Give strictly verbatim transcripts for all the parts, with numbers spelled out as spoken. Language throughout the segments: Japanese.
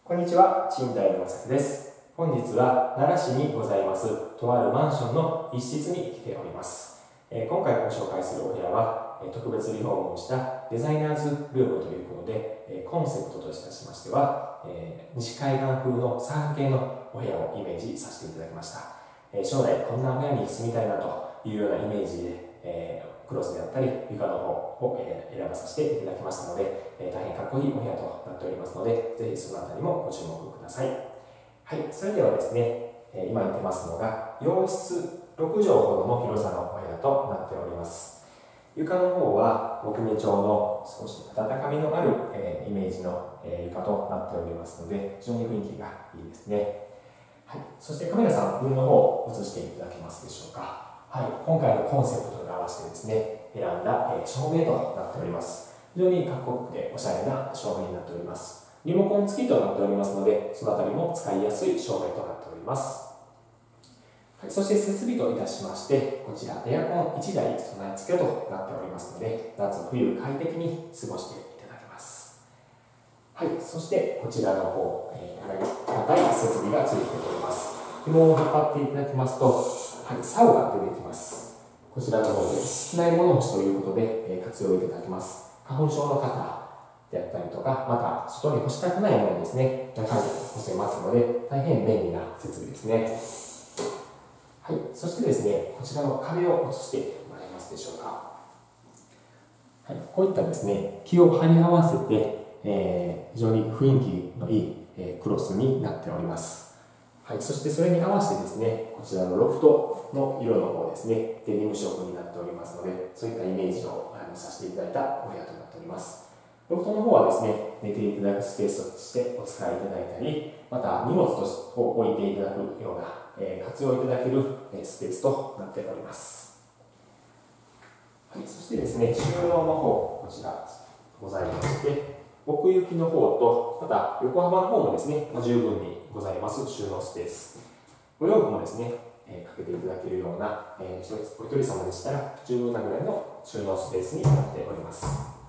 こんにちは、賃貸のまさきです。本日は奈良市にございますとあるマンションの一室に来ております。えー、今回ご紹介するお部屋は、えー、特別リフォームをしたデザイナーズルームということで、えー、コンセプトといたしましては、えー、西海岸風のサーフ系のお部屋をイメージさせていただきました。えー、将来こんなお部屋に住みたいなというようなイメージで、えークロスであったり床の方を選ばさせていただきましたので、大変かっこいいお部屋となっておりますので、ぜひそのあたりもご注目ください。はい、それではですね、今言ってますのが洋室ろくじょうほどの広さのお部屋となっております。床の方は木目調の少し温かみのあるイメージの床となっておりますので、非常に雰囲気がいいですね。はい、そしてカメラさん、分の方を映していただけますでしょうか。はい、今回のコンセプトに合わせてですね、選んだ、えー、照明となっております。非常にかっこよくておしゃれな照明になっております。リモコン付きとなっておりますので、そのあたりも使いやすい照明となっております。はい、そして設備といたしまして、こちらエアコンいちだい備え付けとなっておりますので、夏冬快適に過ごしていただけます。はい、そしてこちらの方、えー、高い設備がついております。紐を引っ張っていただきますと、はい、竿が出てきます。こちらの方で室内物干しということで活用いただけます。花粉症の方であったりとか、また外に干したくないものですね、中に干せますので、大変便利な設備ですね。はい、そしてですね、こちらの壁を映してもらえますでしょうか。はい、こういったですね、木を貼り合わせて、えー、非常に雰囲気のいい、えー、クロスになっております。はい、そしてそれに合わせてですね、こちらのロフトの色の方ですね、デニム色になっておりますので、そういったイメージをさせていただいたお部屋となっております。ロフトの方はですね、寝ていただくスペースとしてお使いいただいたり、また荷物を置いていただくような、えー、活用いただけるスペースとなっております。はい、そしてですね、収納の方、こちらございまして、奥行きの方と、また横幅の方もですね、十分にございます収納スペース。お洋服もですね、えー、かけていただけるような、えー、お一人様でしたら十分なぐらいの収納スペースになっております。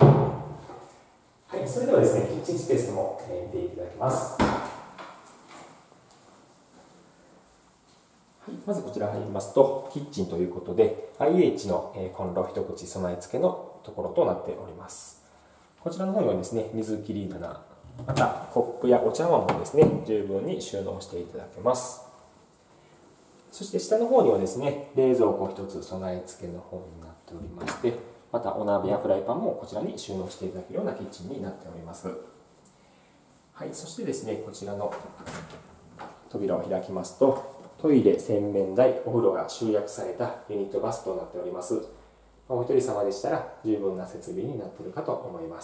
はい、それではですね、キッチンスペースも、えー、見ていただきます。はい、まずこちら入りますと、キッチンということで、アイエイチ の、えー、コンロ一口備え付けのところとなっております。こちらの方にはですね、水切り棚、またコップやお茶碗もですね、十分に収納していただけます。そして下の方にはですね、冷蔵庫一つ備え付けの方になっておりまして、またお鍋やフライパンもこちらに収納していただけるようなキッチンになっております。はい、そしてですね、こちらの扉を開きますと、トイレ、洗面台、お風呂が集約されたユニットバスとなっております。お一人様でしたら十分な設備になっているかと思います。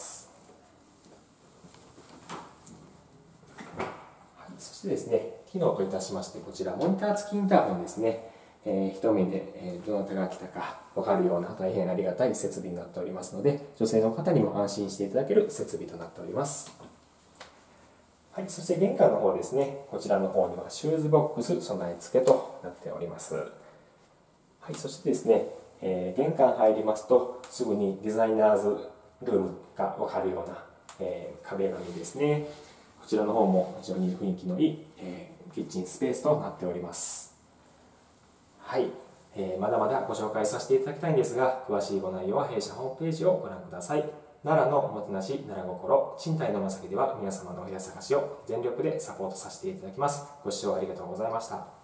はい、そしてですね、機能といたしまして、こちらモニター付きインターホンですね。えー、一目で、えー、どなたが来たか分かるような大変ありがたい設備になっておりますので、女性の方にも安心していただける設備となっております。はい、そして玄関の方ですね、こちらの方にはシューズボックス備え付けとなっております。はい、そしてですね、えー、玄関入りますとすぐにデザイナーズルームが分かるような、えー、壁紙ですね。こちらの方も非常に雰囲気のいい、えー、キッチンスペースとなっております。はい、えー、まだまだご紹介させていただきたいんですが、詳しいご内容は弊社ホームページをご覧ください。奈良のおもてなし、奈良心、賃貸のまさきでは皆様のお部屋探しを全力でサポートさせていただきます。ご視聴ありがとうございました。